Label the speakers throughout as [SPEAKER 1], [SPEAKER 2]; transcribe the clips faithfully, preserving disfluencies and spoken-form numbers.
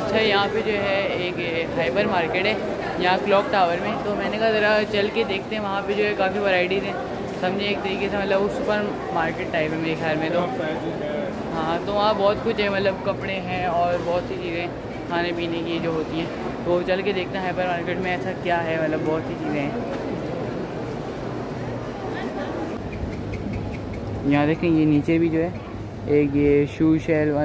[SPEAKER 1] अच्छा यहाँ पे जो है एक हाइपर मार्केट है यहाँ क्लॉक टावर में, तो मैंने कहा ज़रा चल के देखते हैं। वहाँ पे जो है काफ़ी वैराइटीज़ हैं, समझे, एक तरीके से मतलब वो सुपर मार्केट टाइप है मेरे ख्याल में। तो हाँ, तो वहाँ बहुत कुछ है, मतलब कपड़े हैं और बहुत सी चीज़ें खाने पीने की जो होती हैं। तो चल के देखते हैं हाइपर मार्केट में ऐसा क्या है, मतलब बहुत सी चीज़ें हैं। यहाँ देखें, ये नीचे भी जो है एक ये शू शेल वाला।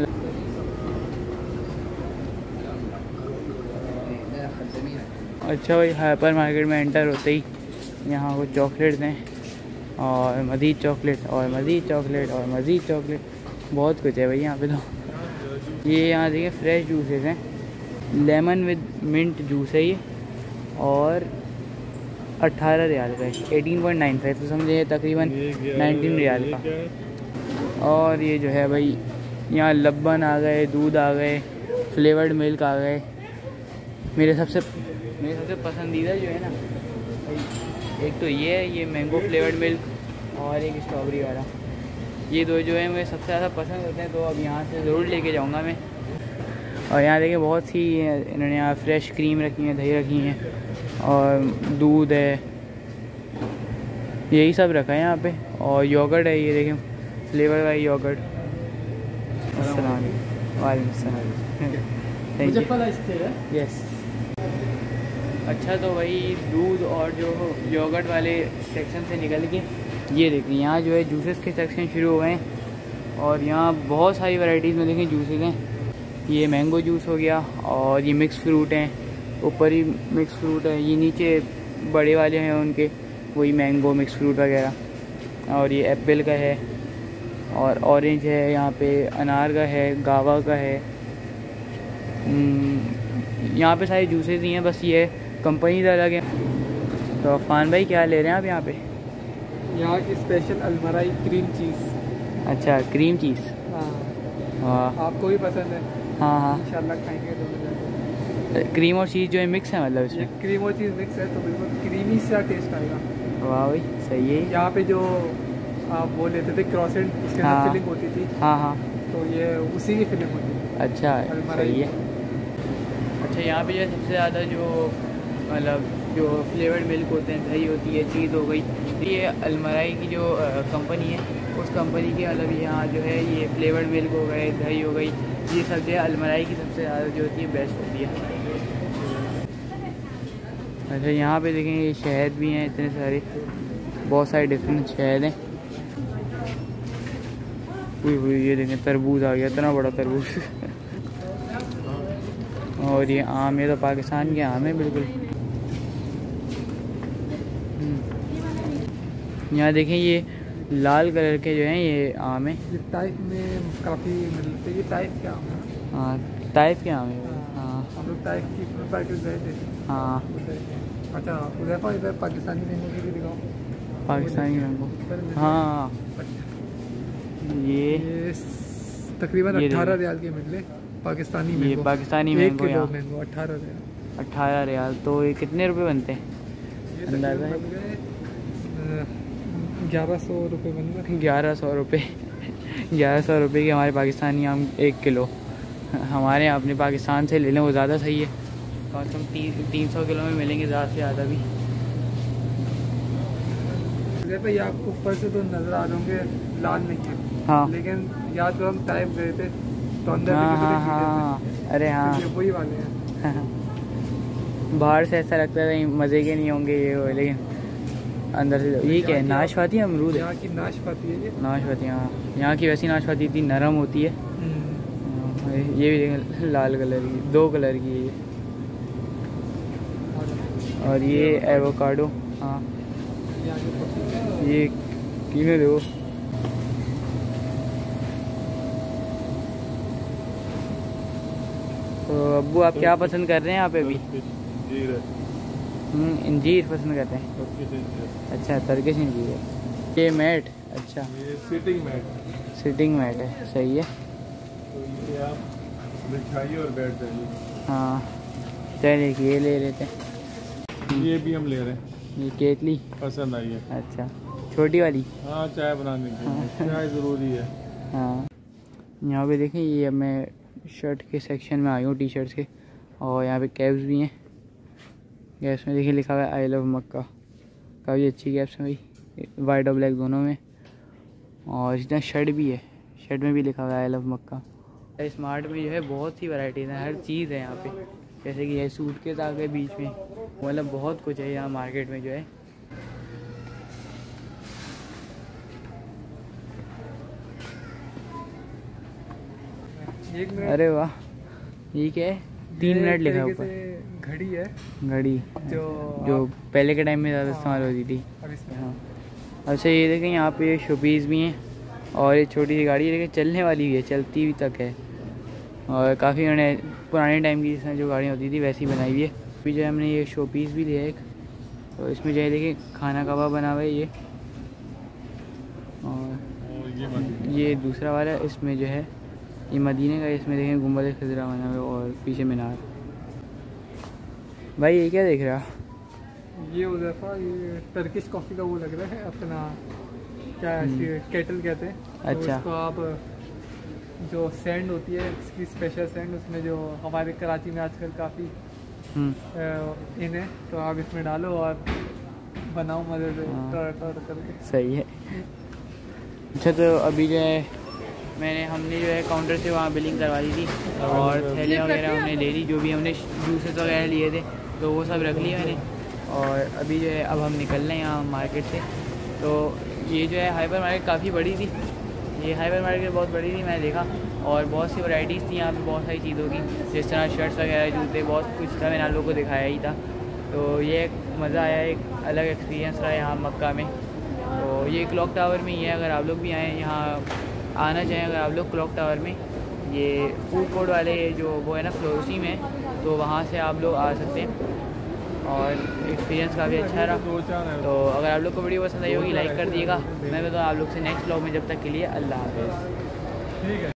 [SPEAKER 1] अच्छा भाई, हाइपर मार्केट में एंटर होते ही यहाँ कुछ चॉकलेट्स हैं और मज़ीद चॉकलेट और मज़ीद चॉकलेट और मज़ीद चॉकलेट, बहुत कुछ है भाई यहाँ पे। तो ये यहाँ देखिए फ्रेश जूसेस हैं, लेमन विद मिंट जूस है ये, और अट्ठारह रियाल का है, एटीन पॉइंट नाइन फाइव, तो समझे तकरीबन नाइनटीन रियाल का। और ये जो है भाई यहाँ लब्बन आ गए, दूध आ गए, फ्लेवर्ड मिल्क आ गए। मेरे सबसे मेरे सबसे पसंदीदा जो है ना भाई, एक तो ये है, ये मैंगो फ्लेवर्ड मिल्क, और एक स्ट्रॉबेरी वाला। ये दो जो है मुझे सबसे ज़्यादा पसंद होते हैं, तो अब यहाँ से ज़रूर लेके जाऊँगा मैं। और यहाँ देखिए बहुत सी इन्होंने यहाँ फ्रेश क्रीम रखी है, दही रखी हैं और दूध है, यही सब रखा है यहाँ पे। और योगर्ट है, ये देखें फ्लेवर वाली योगर्ट। वालेकुम सलाम, थैंक यू। यस। अच्छा, तो वही दूध और जो योगर्ट वाले सेक्शन से निकल के ये देखिए यहाँ जो है जूसेस के सेक्शन शुरू हो गए हैं। और यहाँ बहुत सारी वैराइटीज़ में देखें जूसेस हैं। ये मैंगो जूस हो गया, और ये मिक्स फ्रूट हैं, ऊपर ही मिक्स फ्रूट है, ये नीचे बड़े वाले हैं उनके, वही मैंगो मिक्स फ्रूट वगैरह। और ये एप्पल का है, और ऑरेंज है, यहाँ पे अनार का है, गावा का है। यहाँ पे सारे जूसेस ही हैं, बस ये कंपनी अलग है। तो अफान भाई क्या ले रहे हैं आप यहाँ पे?
[SPEAKER 2] यहाँ की स्पेशल अलमराई क्रीम चीज़।
[SPEAKER 1] अच्छा, क्रीम चीज़।
[SPEAKER 2] हाँ
[SPEAKER 1] हाँ,
[SPEAKER 2] आपको भी पसंद है?
[SPEAKER 1] हाँ हाँ,
[SPEAKER 2] इंशाल्लाह खाएंगे दोनों।
[SPEAKER 1] क्रीम और चीज़ जो है मिक्स है, मतलब इसमें
[SPEAKER 2] क्रीम और चीज़ मिक्स है, तो बिल्कुल क्रीमी सा टेस्ट आएगा।
[SPEAKER 1] वाह भाई, सही है।
[SPEAKER 2] यहाँ पे जो आप वो लेते थे क्रॉसेंट, उसके अंदर
[SPEAKER 1] हाँ,
[SPEAKER 2] फिलिंग होती थी।
[SPEAKER 1] हाँ हाँ,
[SPEAKER 2] तो ये उसी की फिलिंग होती है।
[SPEAKER 1] अच्छा, सही है। अच्छा, यहाँ पे जो है सबसे ज़्यादा जो मतलब जो फ्लेवर्ड मिल्क होते हैं, दही होती है, चीज़ हो गई, ये अलमराई की जो कंपनी है, उस कंपनी के मतलब यहाँ जो है ये फ्लेवर्ड मिल्क हो गए, दही हो गई, ये सब जो है अलमराई की सबसे ज़्यादा जो होती है बेस्ट होती है। अच्छा, यहाँ पे देखें ये शहद भी हैं इतने सारे, बहुत सारे डिफरेंट शहद हैं। हुई हुई ये देखें तरबूज आ गया, इतना बड़ा तरबूज। और ये आम, ये तो पाकिस्तान के आम है बिल्कुल। यहाँ देखें ये लाल कलर के जो हैं ये आम है,
[SPEAKER 2] ये टाइप में काफ़ी मिलते हैं। ये टाइप के आम है।
[SPEAKER 1] हाँ, टाइप के आम है। हाँ,
[SPEAKER 2] हम लोग टाइप की फ्रूट मार्केट गए थे।
[SPEAKER 1] हाँ।
[SPEAKER 2] अच्छा, उधर इधर पाकिस्तानी मैंगो की भी दिखाओ।
[SPEAKER 1] पाकिस्तानी मैंगो, हाँ। ये,
[SPEAKER 2] ये तकरीबन अठारह रियाल के मिले पाकिस्तानी मैंगो।
[SPEAKER 1] ये पाकिस्तानी मैंगो,
[SPEAKER 2] एक किलो मैंगो अठारह रियाल।
[SPEAKER 1] अठारह रियाल, तो ये कितने रुपए बनते हैं अंदाज़ा है?
[SPEAKER 2] ग्यारह सौ रुपये बन गए।
[SPEAKER 1] ग्यारह सौ रुपये ग्यारह सौ रुपये के हमारे पाकिस्तानी आम एक किलो। हमारे यहाँ अपने पाकिस्तान से ले लें वो ज़्यादा सही है, कम से कम तीन तीन सौ किलो में मिलेंगे, ज़्यादा से ज़्यादा भी।
[SPEAKER 2] भाई आपको ऊपर से तो नज़र आ जाओगे लाल नहीं है,
[SPEAKER 1] हाँ,
[SPEAKER 2] लेकिन या तो हम टाइप गए थे तो अंदर
[SPEAKER 1] हाँ हाँ हाँ, अरे हाँ,
[SPEAKER 2] तो वही वाले हैं।
[SPEAKER 1] बाहर से ऐसा लगता है मज़े के नहीं होंगे ये वो, लेकिन अंदर से ये क्या है, नाशपाती अमरूद है?
[SPEAKER 2] यहाँ की नाशपाती है ये।
[SPEAKER 1] नाशपाती, हाँ, यहाँ की वैसी नाशपाती इतनी नरम होती है। ये भी देखें लाल कलर की, दो कलर की है ये। और ये एवोकाडो, हाँ, ये किने दो। तो अब्बू आप क्या पसंद कर रहे हैं यहाँ पे अभी? हम्म, इंजीर पसंद करते हैं। अच्छा, टर्किश इंजीर है। ये मैट, अच्छा,
[SPEAKER 2] ये सिटिंग मैट।
[SPEAKER 1] सिटिंग मैट है, सही है।
[SPEAKER 2] तो ये आप बिछाइए और बैठ जाइए।
[SPEAKER 1] हाँ, चलिए ये ले लेते हैं।
[SPEAKER 2] ये भी हम ले रहे हैं।
[SPEAKER 1] ये केतली
[SPEAKER 2] पसंद आई है?
[SPEAKER 1] अच्छा, छोटी वाली।
[SPEAKER 2] हाँ, चाय बनाने के लिए चाय ज़रूरी है।
[SPEAKER 1] हाँ, यहाँ पे देखें ये मैं शर्ट के सेक्शन में आई हूँ, टी शर्ट्स के। और यहाँ पे कैप्स भी हैं। कैप्स में देखिए लिखा हुआ है आई लव मक्का। काफ़ी अच्छी कैप्स हैं भाई, वाइट और ब्लैक दोनों में। और इतना शर्ट भी है, शर्ट में भी लिखा हुआ है आई लव मक्का। स्मार्ट में जो है बहुत सी वैराइटीज़ हैं, हर चीज़ है यहाँ पे। जैसे कि ये सूट के आ गए बीच में, मतलब बहुत कुछ है यहाँ मार्केट में जो है।
[SPEAKER 2] एक मिनट।
[SPEAKER 1] अरे वाह, ये क्या है? तीन मिनट लिखा है ऊपर।
[SPEAKER 2] घड़ी है,
[SPEAKER 1] घड़ी
[SPEAKER 2] जो
[SPEAKER 1] जो पहले के टाइम में ज़्यादा इस्तेमाल होती थी। हाँ। अच्छा ये देखें, यहाँ पे शोपीस भी हैं। और ये छोटी सी गाड़ी है, लेकिन चलने वाली भी है, चलती भी तक है। और काफ़ी उन्होंने पुराने टाइम की जिसमें जो गाड़ियाँ होती थी वैसी बनाई हुई है। फिर जो है हमने ये शोपीस भी लिया एक, तो इसमें जो है देखिए खाना कबाब बना हुआ है ये। और ये दूसरा वाला है, इसमें जो है ये मदीने का, इसमें देखें गुंबद खजरा बना हुआ है और पीछे मीनार। भाई ये क्या देख रहा?
[SPEAKER 2] ये उधर था, ये टर्किश कॉफ़ी का वो लग रहा है अपना, क्या है, केटल कहते हैं।
[SPEAKER 1] अच्छा।
[SPEAKER 2] तो उसको आप जो सैंड होती है इसकी स्पेशल सैंड, उसमें जो हमारे कराची में आजकल काफ़ी इन है, तो आप इसमें डालो और बनाओ मज़े से टर टर करके।
[SPEAKER 1] सही है। अच्छा तो अभी जो है मैंने हमने जो है काउंटर से वहाँ बिलिंग करवा दी थी और थैलियाँ वगैरह हमने ले ली, जो भी हमने जूसेस वगैरह लिए थे तो वो सब रख लिया मैंने। और अभी जो है अब हम निकल रहे हैं यहाँ मार्केट से। तो ये जो है हाइपर मार्केट काफ़ी बड़ी थी, ये हाइपर मार्केट बहुत बड़ी थी, मैंने देखा। और बहुत सी वैराइटीज़ थी यहाँ पे, बहुत सारी चीज़ों की, जिस तरह शर्ट्स वगैरह, जूते, बहुत कुछ था, मैंने आप लोगों को दिखाया ही था। तो ये एक मज़ा आया, एक अलग एक्सपीरियंस रहा यहाँ मक्का में। तो ये क्लॉक टावर में ही है, अगर आप लोग भी आएँ यहाँ आना चाहें अगर आप लोग क्लॉक टावर में, ये फूड कोर्ट वाले जो वो है ना फ्लोसी में, तो वहाँ से आप लोग आ सकते हैं। और एक्सपीरियंस काफ़ी अच्छा रहा। तो अगर आप लोग को वीडियो पसंद आई होगी लाइक कर दिएगा। मैं बताऊँ आप लोग से नेक्स्ट व्लॉग में, जब तक के लिए अल्लाह हाफ़िज़।